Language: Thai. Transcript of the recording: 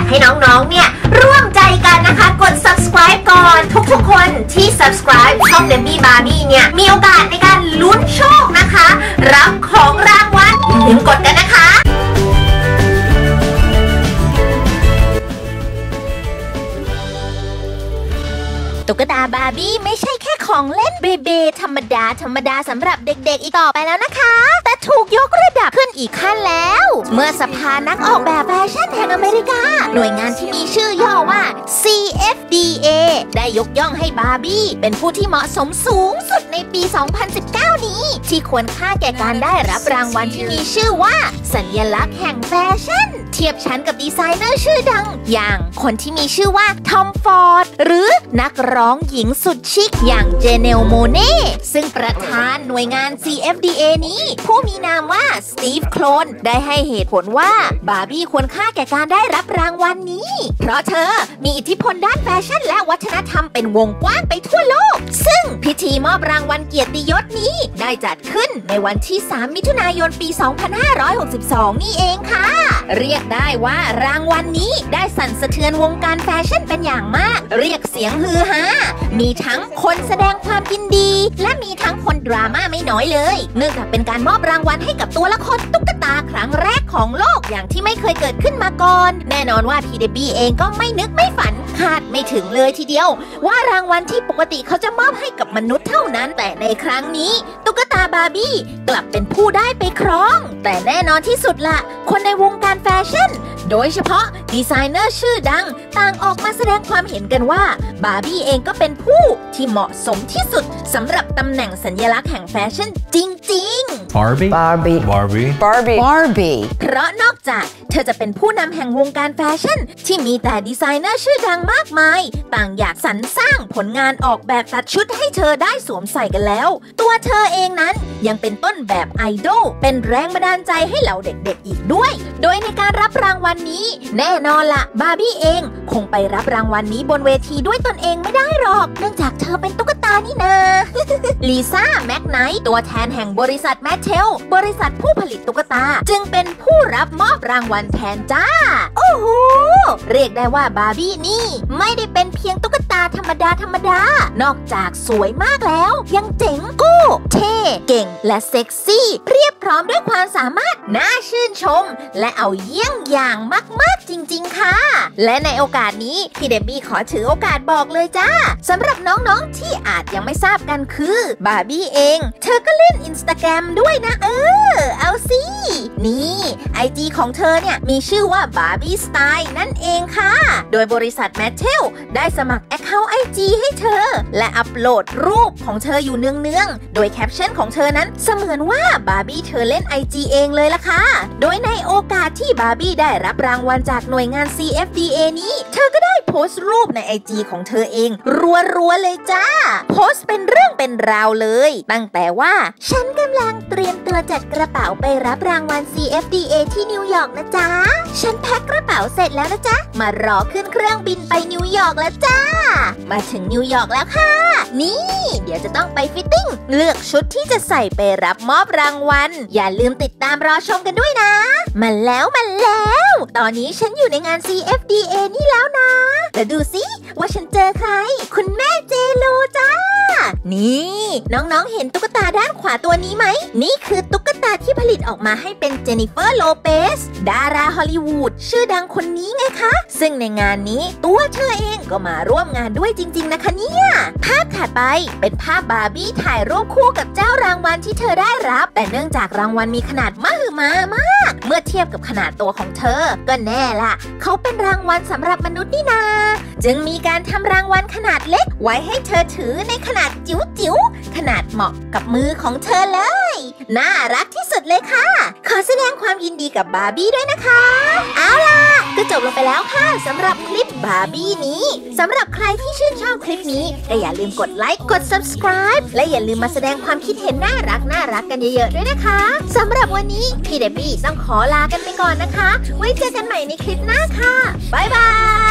ากให้น้องๆเนี่ยร่วมใจกันนะคะกด subscribe ก่อนทุกๆคนที่ subscribe ช่อง Debbie Barbie เนี่ยมีโอกาสในการลุ้นโชคนะคะรับของรางวัลอย่าลืมกดกันนะคะตุ๊กตาบาร์บี้ไม่ใช่แค่ของเล่นเบๆธรรมดาสำหรับเด็กๆอีกต่อไปแล้วนะคะแต่ถูกยกระดับขึ้นอีกขั้นแล้วเมื่อสภานักออกแบบแฟชั่นแห่งอเมริกาหน่วยงานที่มีชื่อย่อว่า CFDA ได้ยกย่องให้บาร์บี้เป็นผู้ที่เหมาะสมสูงสุดในปี 2019 นี้ที่ควรค่าแก่การได้รับรางวัลที่มีชื่อว่าสัญลักษณ์แห่งแฟชั่นเทียบชั้นกับดีไซเนอร์ชื่อดังอย่างคนที่มีชื่อว่าทอมฟอร์ดหรือนักร้องหญิงสุดชิคอย่างเจเนลโมเน่ซึ่งประธานหน่วยงาน CFDA นี้ผู้มีนามว่าสตีฟโคลนได้ให้เหตุผลว่าบาร์บี้ควรค่าแก่การได้รับรางวัลนี้เพราะเธอมีอิทธิพลด้านแฟชั่นและวัฒนธรรมเป็นวงกว้างไปทั่วโลกซึ่งพิธีมอบรางวัลเกียรติยศนี้ได้จัดขึ้นในวันที่ 3 มิถุนายน ปี 2562 นี่เองค่ะเรียกได้ว่ารางวัลนี้ได้สั่นสะเทือนวงการแฟชั่นเป็นอย่างมากเรียกเสียงฮือฮามีทั้งคนแสดงความยินดีและมีทั้งคนดราม่าไม่น้อยเลยเนื่องจากเป็นการมอบรางวัลให้กับตัวละครตุ๊กตาครั้งแรกของโลกอย่างที่ไม่เคยเกิดขึ้นมาก่อนแน่นอนว่าพี่เดบบี้เองก็ไม่นึกไม่ฝันคาดไม่ถึงเลยทีเดียวว่ารางวัลที่ปกติเขาจะมอบให้กับมนุษย์เท่านั้นแต่ในครั้งนี้ตุ๊กตาบาร์บี้กลับเป็นผู้ได้ไปครองแต่แน่นอนที่สุดละคนในวงการแฟชั่นโดยเฉพาะดีไซเนอร์ชื่อดังต่างออกมาแสดงความเห็นกันว่าบาร์บี้เองก็เป็นผู้ที่เหมาะสมที่สุดสำหรับตำแหน่งสัญลักษณ์แห่งแฟชั่นจริงๆ Barbie เพราะนอกจากเธอจะเป็นผู้นำแห่งวงการแฟชั่นที่มีแต่ดีไซเนอร์ชื่อดังมากมายต่างอยากสรรสร้างผลงานออกแบบตัดชุดให้เธอได้สวมใส่กันแล้วตัวเธอเองนั้นยังเป็นต้นแบบไอดอลเป็นแรงบันดาลใจให้เหล่าเด็กๆอีกด้วยโดยในการรับรางวัลนี้แน่นอนล่ะบาร์บี้เองคงไปรับรางวัลนี้บนเวทีด้วยตนเองไม่ได้หรอกเนื่องจากเธอเป็นตุ๊กตานี่นา ลิซ่าแม็กไนท์ตัวแทนแห่งบริษัทแมทเทลบริษัทผู้ผลิตตุ๊กตาจึงเป็นผู้รับมอบรางวัลแทนจ้าโอ้โหเรียกได้ว่าบาร์บี้นี่ไม่ได้เป็นเพียงตุ๊กตาธรรมดานอกจากสวยมากแล้วยังเจ๋งกู้เท่เก่งและเซ็กซี่เพียบพร้อมด้วยความสามารถน่าชื่นชมและเอาเยี่ยงอย่างมากๆจริงๆค่ะและในโอกาสนี้พี่เดบบี้ขอถือโอกาสบอกเลยจ้าสำหรับน้องๆที่อาจยังไม่ทราบกันคือบาร์บี้เองเธอก็เล่น Instagram ด้วยนะเอาสินี่ IG ของเธอเนี่ยมีชื่อว่า Barbie Style นั่นเองค่ะโดยบริษัท Mattel ได้สมัคร Account IG ให้เธอและอัปโหลดรูปของเธออยู่เนืองๆโดยแคปชั่นของเธอนั้นเสมือนว่าบาร์บี้เธอเล่น IG เองเลยล่ะค่ะโดยในโอกาสที่บาร์บี้ได้รับรางวัลจากหน่วยงาน CFDA นี้เธอก็ได้โพสต์รูปใน IG ของเธอเองรัวๆเลยจ้าโพสต์เป็นเรื่องเป็นราวเลยตั้งแต่ว่าฉันกำลังเตรียมตัวจัดกระเป๋าไปรับรางวัล CFDA ที่นิวยอร์กนะจ๊ะฉันแพ็คกระเป๋าเสร็จแล้วนะจ๊ะมารอขึ้นเครื่องบินไปนิวยอร์กแล้วจ้ามาถึงนิวยอร์กแล้วค่ะนี่เดี๋ยวจะต้องไปฟิตติ้งเลือกชุดที่จะใส่ไปรับมอบรางวัลอย่าลืมติดตามรอชมกันด้วยนะมาแล้วตอนนี้ฉันอยู่ในงาน CFDA นี่แล้วนะแล้วดูสิว่าฉันเจอใครคุณแม่เจลูจ้านี่น้องๆเห็นตุ๊กตาด้านขวาตัวนี้ไหมนี่คือตุ๊กตาที่ผลิตออกมาให้เป็นเจนนิเฟอร์โลเปสดาราฮอลลีวูดชื่อดังคนนี้ไงคะซึ่งในงานนี้ตัวเธอเองก็มาร่วมงานด้วยจริงๆนะคะเนี่ยภาพถัดไปเป็นภาพบาร์บี้ถ่ายรูปคู่กับเจ้ารางวัลที่เธอได้รับแต่เนื่องจากรางวัลมีขนาดมหึมามากเมื่อเทียบกับขนาดตัวของเธอก็แน่ล่ะเขาเป็นรางวัลสำหรับมนุษย์นี่นาจึงมีการทำรางวัลขนาดเล็กไว้ให้เธอถือในขนาดจิ๋วขนาดเหมาะกับมือของเธอเลยน่ารักที่สุดเลยค่ะขอแสดงความยินดีกับบาร์บี้ด้วยนะคะเอาล่ะก็จบลงไปแล้วค่ะสำหรับคลิปบาร์บี้นี้สำหรับใครที่ชื่นชอบคลิปนี้ก็อย่าลืมกดไลค์กด subscribe และอย่าลืมมาแสดงความคิดเห็นน่ารักกันเยอะๆด้วยนะคะสำหรับวันนี้พี่เดบบี้ต้องขอลากันไปก่อนนะคะไว้เจอกันใหม่ในคลิปหน้าค่ะบ๊ายบาย